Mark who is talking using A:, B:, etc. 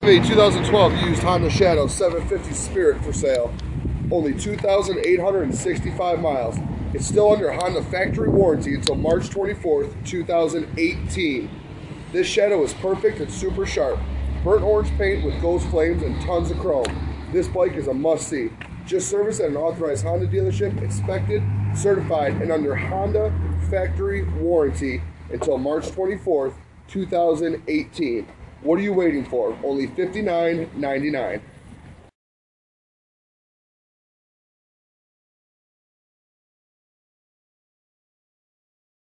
A: A 2012 used Honda Shadow 750 Spirit for sale. Only 2,865 miles. It's still under Honda factory warranty until March 24th, 2018. This Shadow is perfect and super sharp. Burnt orange paint with ghost flames and tons of chrome. This bike is a must-see. Just serviced at an authorized Honda dealership, inspected, certified, and under Honda factory warranty until March 24th, 2018. What are you waiting for? Only $59.99.